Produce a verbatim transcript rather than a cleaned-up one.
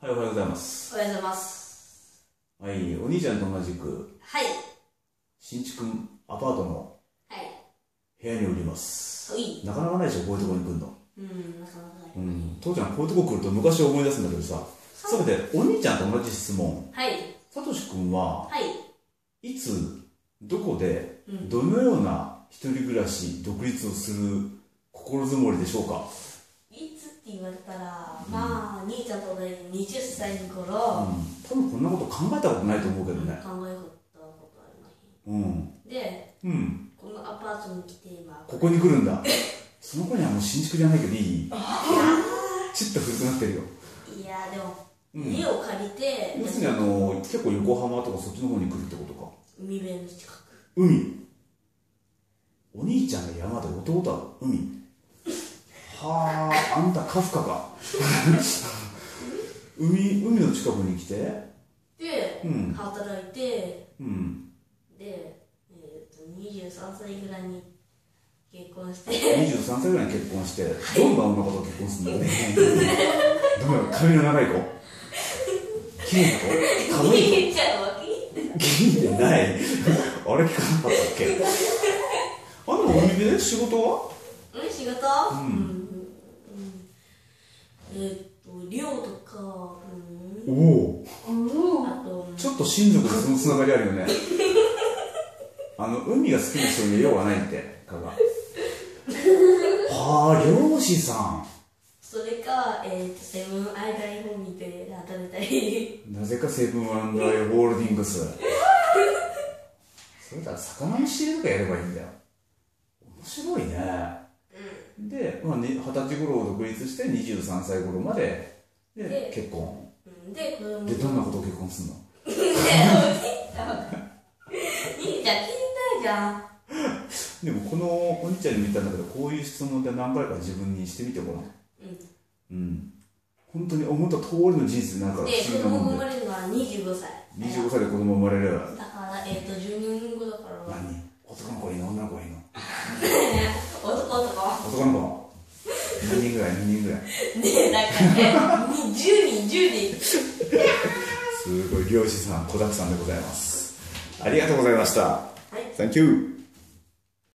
はい、おはようございます。 おはようございます。 はい、お兄ちゃんと同じく、 はい。 新築アパートの部屋におります。 はい。 なかなかないでしょ、こういうところに来るの。 うん、なかなかない。 うん、父ちゃん、こういうとこ来ると昔を思い出すんだけどさ、それで、お兄ちゃんと同じ質問。 はい。 さとしくんは、 はい。 いつ、どこで、どのような一人暮らし、独立をする心づもりでしょうか。 いつって言われたら、うん、まあ、兄ちゃんと同じにじゅっさいの頃、 うん、多分こんなこと考えたことないと思うけどね。 考えたことありません。 うん。 で、 うん、 このアパートに来て今、 ここに来るんだ。その子にはもう新築じゃないけどいい？ちょっと古くなってるよ。 いや、でも、うん、家を借りて、 要するにあの結構横浜とかそっちの方に来るってことか。 海辺の近く。 海。お兄ちゃんが山で弟は海。はあ、あんたカフカか。海、海の近くに来てで、うん、働いて、 うん、 で、えー、とにじゅうさんさいぐらいに結婚してにじゅうさんさいぐらいに結婚して、どんな女の子と結婚するのね。どんな髪の長い子、綺麗な子、かわいい子。聞いてない。あれ聞かなかったっけ。あの海辺で仕事は？ うん、仕事？うん。うん、えー、っと寮とか。うん、おお。あとちょっと親族でそのつながりあるよね。あの海が好きな人に用はないってかが。はあ、漁師さん。 それか、えー、とセブンアイ大ホーミーで働いたり。なぜかセブンアイホールディングス。それだら魚の仕入れとかやればいいんだよ。面白いね。うん、で、まあ、二十歳頃独立してにじゅうさんさい頃まで で, で結婚。 で、 でどんなことを結婚するの？ 兄ちゃん聞いたいじゃん。 でもこのお兄ちゃんにも言ったんだけど、こういう質問って何回か自分にしてみてごらん。うん、うん、本当に思った通りの人生になるから。 で、子供生まれるのはにじゅうごさい。 にじゅうごさいで子供生まれる。 だから、えっ、ー、とじゅうねんごだから。 何？男の子いいの？女の子いいの？ 男男男の子何人ぐらい？何人ぐらい？ねえ、なんかね、じゅうにんじゅうにん。 すごい漁師さん、子だくさんでございます。ありがとうございました。はい、Thank you。